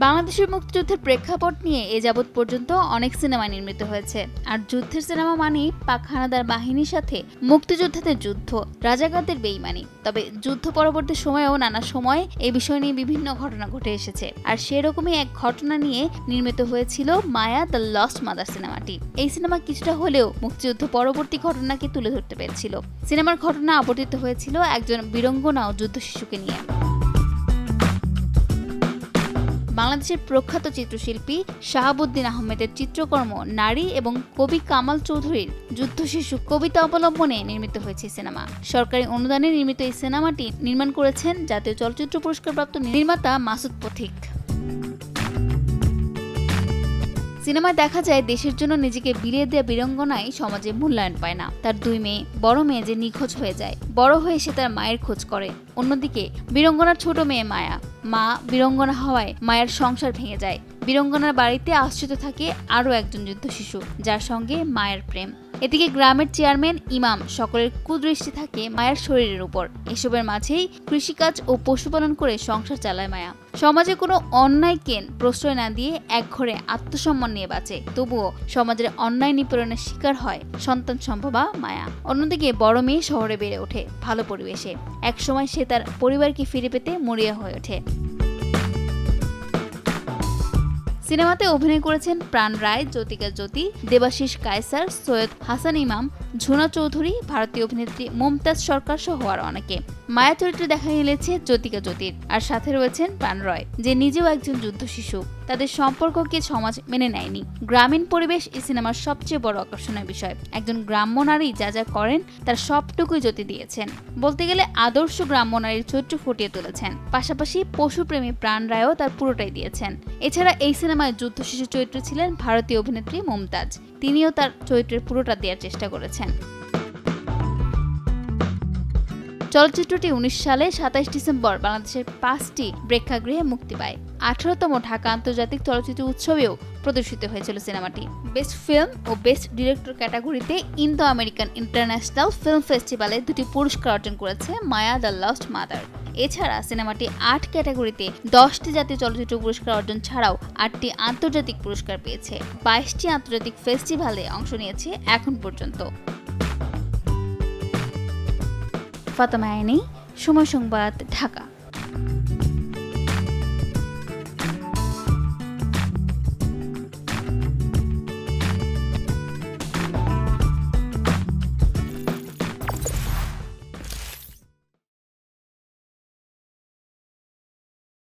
বাংলাদেশের মুক্তিযুদ্ধের প্রেক্ষাপট নিয়ে এ যাবৎ পর্যন্ত অনেক সিনেমা নির্মিত হয়েছে। আর যুদ্ধের সিনেমা মানেই পাক হানাদার বাহিনীর সাথে মুক্তিযোদ্ধাদের যুদ্ধ, রাজাকারদের বেইমানি। তবে যুদ্ধ পরবর্তী সময়েও নানা সময় এই বিষয় নিয়ে বিভিন্ন ঘটনা ঘটে এসেছে। আর সেরকমই এক ঘটনা নিয়ে নির্মিত হয়েছিল মায়া দ্য লস্ট মাদার সিনেমাটি। এই সিনেমা কিছুটা হলেও মুক্তিযুদ্ধ পরবর্তী ঘটনাকে তুলে ধরতে পেরেছিল। সিনেমার ঘটনা আবর্তিত হয়েছিল একজন বীরঙ্গনা ও যুদ্ধ শিশুকে নিয়ে। বাংলাদেশের প্রখ্যাত চিত্রশিল্পী শাহাবুদ্দিন আহমেদের চিত্রকর্ম নারী এবং কবি কামাল চৌধুরীর যুদ্ধ শিশু কবিতা অবলম্বনে নির্মিত হয়েছে সিনেমা। সরকারি অনুদানে নির্মিত এই সিনেমাটি নির্মাণ করেছেন জাতীয় চলচ্চিত্র পুরস্কারপ্রাপ্ত নির্মাতা মাসুদ পথিক। সিনেমায় দেখা যায় দেশের জন্য নিজেকে বিলিয়ে দেওয়া বীরঙ্গনাই সমাজে মূল্যায়ন পায় না। তার দুই মেয়ে, বড় মেয়ে যে নিখোঁজ হয়ে যায়, বড় হয়ে সে তার মায়ের খোঁজ করে। অন্যদিকে বীরঙ্গনার ছোট মেয়ে মায়া, মা বীরঙ্গনা হওয়ায় মায়ের সংসার ভেঙে যায়। বীরঙ্গনার বাড়িতে আশ্রিত থাকে আরও একজন যুদ্ধ শিশু, যার সঙ্গে মায়ের প্রেম। এদিকে গ্রামের চেয়ারম্যান ইমাম সকলের কুদৃষ্টি থাকে মায়ের শরীরের উপর। এসবের মাঝেই কৃষিকাজ ও পশুপালন করে সংসার চালায় মায়া। সমাজে কোনো অন্যায়কে প্রশ্রয় না দিয়ে একঘরে আত্মসম্মান নিয়ে বাঁচে। তবুও সমাজের অন্যায় নিপীড়নের শিকার হয় সন্তান সম্ভবা মায়া। অন্যদিকে বড় মেয়ে শহরে বেড়ে ওঠে ভালো পরিবেশে। একসময় সে তার পরিবারকে ফিরে পেতে মরিয়া হয়ে ওঠে। সিনেমাতে অভিনয় করেছেন প্রাণ রায়, জ্যোতিকা জ্যোতি, দেবাশিস কায়সার, সৈয়দ হাসান ইমাম, ঝুনা চৌধুরী, ভারতীয় অভিনেত্রী মুমতাজ সরকার সহ আর অনেকে। মায়া চরিত্রে দেখা মিলেছে জ্যোতিকা জ্যোতির, আর সাথে রয়েছেন প্রাণ রয়, যে নিজেও একজন যুদ্ধ শিশু। তাদের সম্পর্ককে সমাজ মেনে নেয়নি। গ্রামীণ পরিবেশ এই সিনেমার সবচেয়ে বড় আকর্ষণীয় বিষয়। একজন গ্রাম্য নারী যা যা করেন তার সবটুকুই জ্যোতি দিয়েছেন। বলতে গেলে আদর্শ গ্রাম্য নারীর চরিত্র ফুটিয়ে তুলেছেন। পাশাপাশি পশুপ্রেমী প্রাণ রায়ও তার পুরোটাই দিয়েছেন। এছাড়া এই সিনেমায় যুদ্ধ শিশু চরিত্রে ছিলেন ভারতীয় অভিনেত্রী মুমতাজ। তিনিও তার চরিত্রের পুরোটা দেওয়ার চেষ্টা করেছেন। চলচ্চিত্রটি 19 সালে 27 ডিসেম্বর বাংলাদেশের 5টি প্রেক্ষাগৃহে মুক্তি পায়। 18তম ঢাকা আন্তর্জাতিক চলচ্চিত্র উৎসবেও প্রদর্শিত হয়েছিল সিনেমাটি। বেস্ট ফিল্ম ও বেস্ট ডিরেক্টর ক্যাটাগরিতে ইন্দো আমেরিকান ইন্টারন্যাশনাল ফিল্ম ফেস্টিভ্যালে 2টি পুরস্কার অর্জন করেছে মায়া দ্য লস্ট মাদার। এছাড়া সিনেমাটি 8 ক্যাটাগরিতে 10টি জাতীয় চলচ্চিত্র পুরস্কার অর্জন ছাড়াও 8টি আন্তর্জাতিক পুরস্কার পেয়েছে। 22টি আন্তর্জাতিক ফেস্টিভ্যালে অংশ নিয়েছে এখন পর্যন্ত। ফাতেমা আইনি, সময় সংবাদ, ঢাকা।